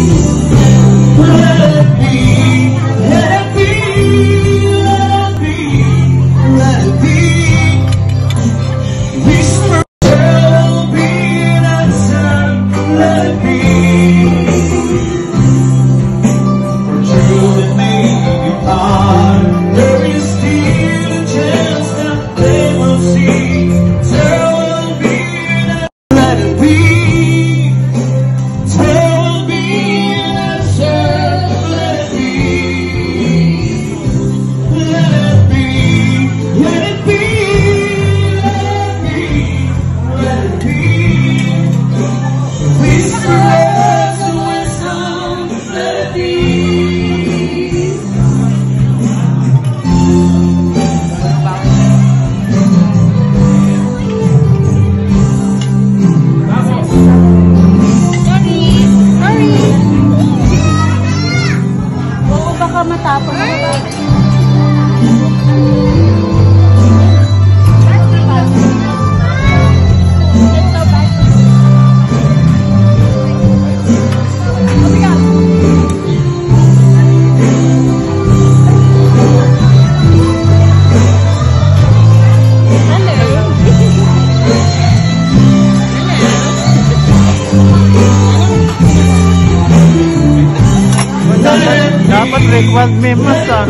Dapat request me masak.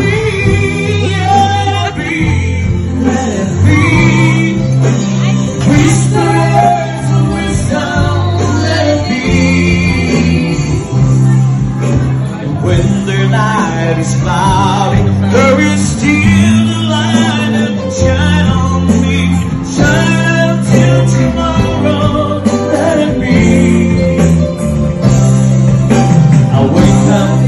When the night is cloudy, there is still a light that can shine on me. Shine until tomorrow, let it be. I wake up